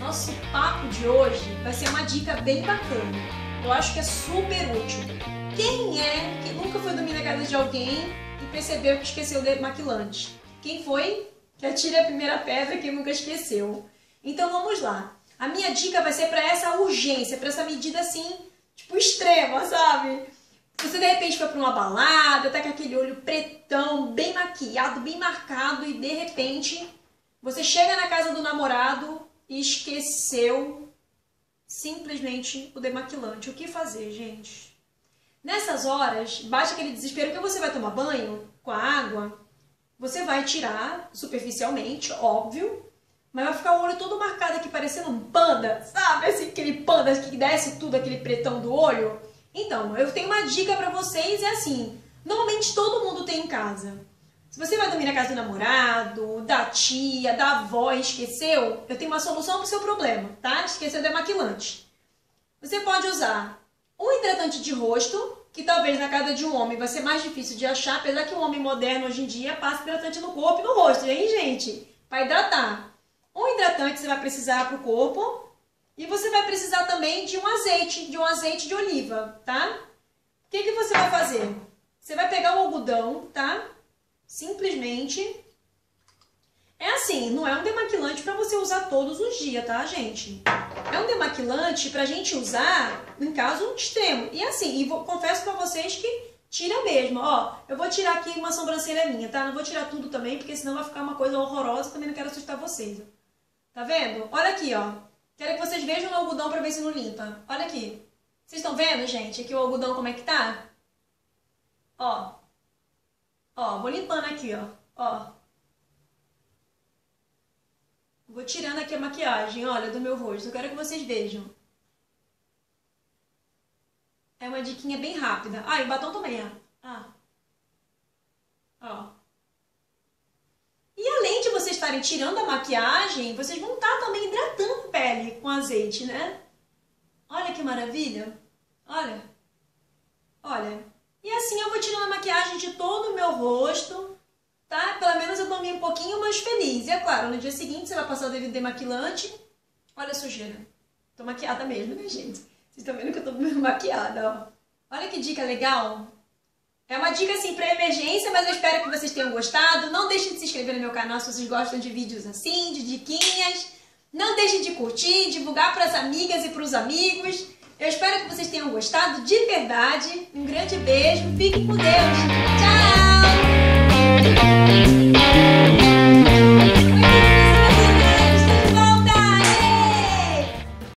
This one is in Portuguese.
Nosso papo de hoje vai ser uma dica bem bacana. Eu acho que é super útil. Quem é que nunca foi dormir na casa de alguém e percebeu que esqueceu o demaquilante? Quem foi? Que atire a primeira pedra quem nunca esqueceu. Então vamos lá. A minha dica vai ser para essa urgência, para essa medida assim, tipo extrema, sabe? Você de repente foi para uma balada, tá com aquele olho pretão, bem maquiado, bem marcado e de repente você chega na casa do namorado e esqueceu simplesmente o demaquilante. O que fazer, gente? Nessas horas, bate aquele desespero que você vai tomar banho com a água, você vai tirar superficialmente, óbvio, mas vai ficar o olho todo marcado aqui, parecendo um panda, sabe? Assim, aquele panda que desce tudo, aquele pretão do olho. Então, eu tenho uma dica pra vocês, é assim, normalmente todo mundo tem em casa. Se você vai dormir na casa do namorado, da tia, da avó e esqueceu, eu tenho uma solução pro seu problema, tá? Esqueceu o demaquilante. Você pode usar um hidratante de rosto, que talvez na casa de um homem vai ser mais difícil de achar, apesar que o homem moderno hoje em dia passa hidratante no corpo e no rosto, hein, gente? Para hidratar. Um hidratante você vai precisar pro corpo e você vai precisar também de um azeite de oliva, tá? O que você vai fazer? Você vai pegar o algodão, tá? Simplesmente, é assim, não é um demaquilante para você usar todos os dias, tá, gente? É um demaquilante pra gente usar em caso extremo. E assim, confesso pra vocês que tira mesmo, ó. Eu vou tirar aqui uma sobrancelha minha, tá? Não vou tirar tudo também, porque senão vai ficar uma coisa horrorosa, também não quero assustar vocês. Tá vendo? Olha aqui, ó. Quero que vocês vejam o algodão pra ver se não limpa. Olha aqui. Vocês estão vendo, gente, aqui o algodão como é que tá? Ó. Ó, vou limpando aqui, ó. Ó. Vou tirando aqui a maquiagem, olha, do meu rosto. Eu quero que vocês vejam. É uma diquinha bem rápida. Ah, e batom também, ó. Ah. Ó. E além de vocês estarem tirando a maquiagem, vocês vão estar também hidratando a pele com azeite, né? Olha que maravilha. Olha. Olha. E assim eu vou tirando a maquiagem de todo o meu rosto, tá? Pelo menos eu dormi um pouquinho mais feliz. E é claro, no dia seguinte você vai passar o devido demaquilante. Olha a sujeira. Tô maquiada mesmo, né, gente? Vocês estão vendo que eu tô maquiada, ó. Olha que dica legal. É uma dica assim para emergência, mas eu espero que vocês tenham gostado. Não deixem de se inscrever no meu canal se vocês gostam de vídeos assim, de diquinhas. Não deixem de curtir, divulgar para as amigas e para os amigos. Eu espero que vocês tenham gostado de verdade. Um grande beijo, fiquem com Deus. Tchau!